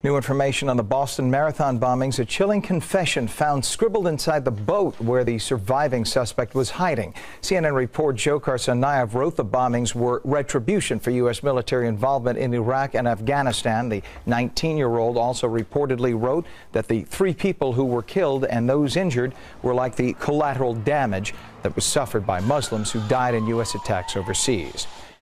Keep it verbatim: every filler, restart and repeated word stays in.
New information on the Boston Marathon bombings. A chilling confession found scribbled inside the boat where the surviving suspect was hiding. C N N reporter Joe Karsanayev wrote the bombings were retribution for U S military involvement in Iraq and Afghanistan. The nineteen-year-old also reportedly wrote that the three people who were killed and those injured were like the collateral damage that was suffered by Muslims who died in U S attacks overseas.